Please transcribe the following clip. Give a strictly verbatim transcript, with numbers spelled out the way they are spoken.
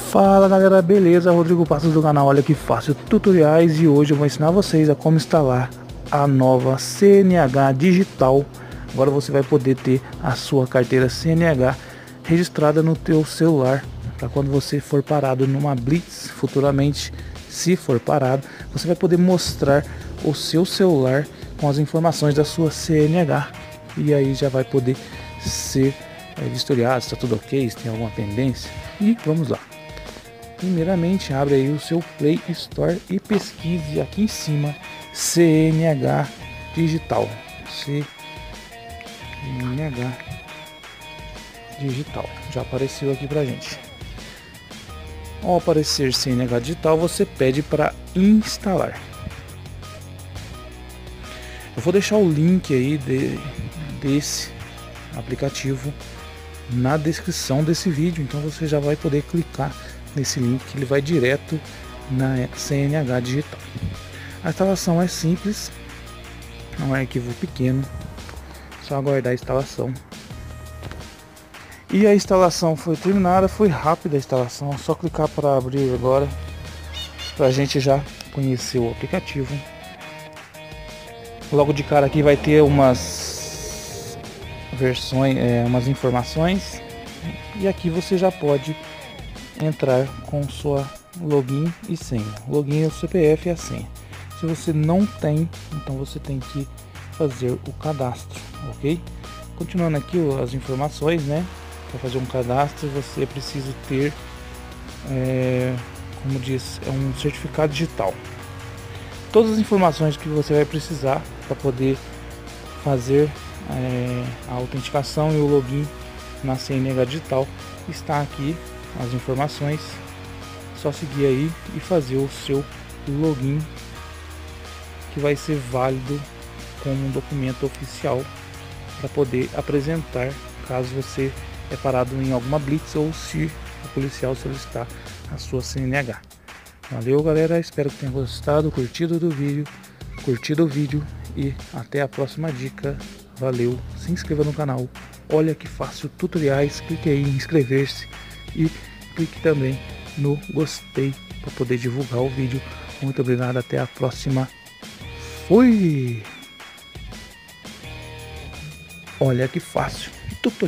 Fala galera, beleza? Rodrigo Passos do canal Olha Que Fácil Tutoriais, e hoje eu vou ensinar vocês a como instalar a nova C N H digital. Agora você vai poder ter a sua carteira C N H registrada no teu celular, para quando você for parado numa blitz futuramente, se for parado, você vai poder mostrar o seu celular com as informações da sua C N H, e aí já vai poder ser é, vistoriado se está tudo ok, se tem alguma pendência. E vamos lá. Primeiramente, abre aí o seu Play Store e pesquise aqui em cima C N H digital. C N H digital. Já apareceu aqui pra gente. Ao aparecer C N H digital, você pede para instalar. Eu vou deixar o link aí de, desse aplicativo na descrição desse vídeo, então você já vai poder clicar nesse link, ele vai direto na C N H digital. A instalação é simples, não é arquivo pequeno, só aguardar a instalação. E a instalação foi terminada, foi rápida a instalação, só clicar para abrir agora, para a gente já conhecer o aplicativo. Logo de cara aqui vai ter umas versões, é, umas informações, e aqui você já pode entrar com sua login e senha. Login é o C P F e a senha. Se você não tem, então você tem que fazer o cadastro, ok? Continuando aqui as informações, né? Para fazer um cadastro você precisa ter, é, como diz, é um certificado digital. Todas as informações que você vai precisar para poder fazer é, a autenticação e o login na C N H digital está aqui. As informações, só seguir aí e fazer o seu login, que vai ser válido como um documento oficial para poder apresentar caso você é parado em alguma blitz ou se o policial solicitar a sua C N H. Valeu galera, espero que tenham gostado, curtido do vídeo, curtido o vídeo e até a próxima dica. Valeu, se inscreva no canal Olha Que Fácil Tutoriais, clique aí em inscrever-se e clique também no gostei para poder divulgar o vídeo. Muito obrigado, até a próxima. Fui! Olha que fácil tutorial.